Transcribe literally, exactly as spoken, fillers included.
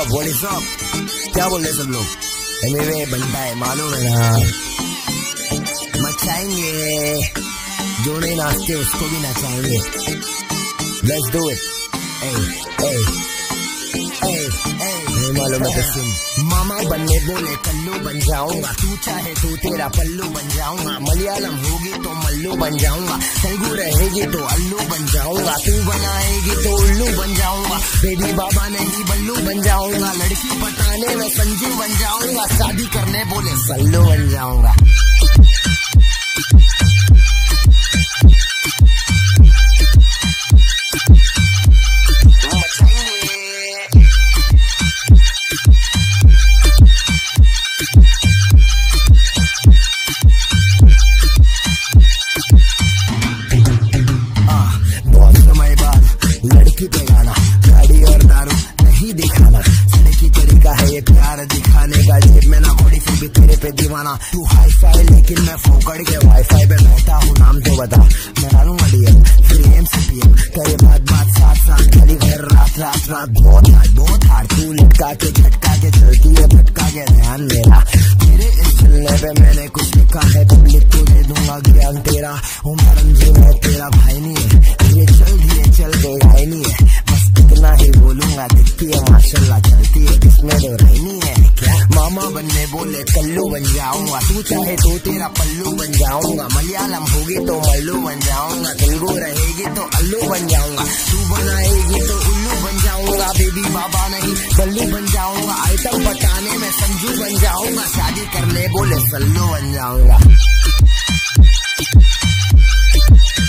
up? What is up? क्या बोल रहे सब लोग? एनीवे बनता है मालूम है ना, मचाएंगे जो नहीं नाचते उसको भी नचाएंगे। Let's do it. Hey, hey, hey, hey. नहीं मालूम है तो सुन। मामा बनने बोले कल्लू बन जाऊंगा, तू चाहे तो तेरा पल्लू बन जाऊंगा। मलयालम होगी तो मल्लू बन जाऊंगा, तेलुगु रहेगी तो अल्लू बन जाऊंगा। तू बनाएगी तो उल्लू बन जाऊंगा, बेबी बाबा नहीं बल्लू बन जाऊंगा। लड़की पटाने में संजू बन जाऊंगा, शादी करने बोले सल्लू बन जाऊंगा। लड़की पे गाना, गाड़ी और दारू नहीं दिखाना, सही तरीका है ये प्यार दिखाने का। जेब में ना घोड़ी फिर भी तेरे पे दीवाना। तू हाई फाई लेकिन मैं फोकड़ के वाईफाई पे बैठा हूँ, नाम तो बता। मैं डालूंगा डीएम फिर एम से पीएम, करे बात बात साथ साथ खाली घर रात रात रात। बहुत हार्ड बहुत हार्ड, तू लटका के झटका के चलती है भटका के ध्यान मेरा। तेरे इस चलने पे मैंने कुछ लिखा है, पब्लिक को दे दूंगा ज्ञान तेरा। उमर रंजू है तेरा भाई नहीं है, धीरे चल धीरे चल के गाय नहीं है। बस इतना ही बोलूंगा, दिखती है माशाल्लाह चलती है, इसमें तो रहनी है क्या। मामा बनने बोले कल्लू बन जाऊंगा, तू चाहे तो तेरा पल्लू बन जाऊंगा। मलयालम होगी तो मल्लू बन जाऊंगा, तेलुगु रहेगी तो अल्लू बन जाऊंगा। तू बनाएगी तो उल्लू बन जाऊंगा, बेबी बाबा नहीं बल्लू बन जाऊंगा। आइटम पटाने में संजू बन जाऊंगा, शादी करने बोले सल्लू बन जाऊंगा।